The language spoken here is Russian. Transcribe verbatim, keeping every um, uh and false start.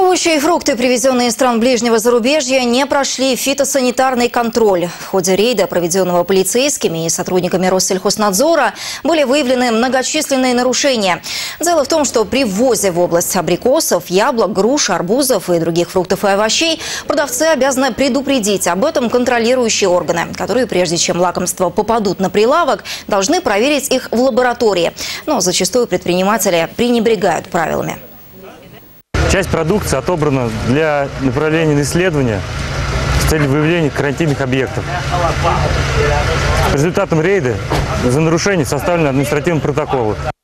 Овощи и фрукты, привезенные из стран ближнего зарубежья, не прошли фитосанитарный контроль. В ходе рейда, проведенного полицейскими и сотрудниками Россельхознадзора, были выявлены многочисленные нарушения. Дело в том, что при ввозе в область абрикосов, яблок, груш, арбузов и других фруктов и овощей продавцы обязаны предупредить об этом контролирующие органы, которые, прежде чем лакомства попадут на прилавок, должны проверить их в лаборатории. Но зачастую предприниматели пренебрегают правилами. Часть продукции отобрана для направления на исследования с целью выявления карантинных объектов. Результатом рейда за нарушение составлены административные протоколы.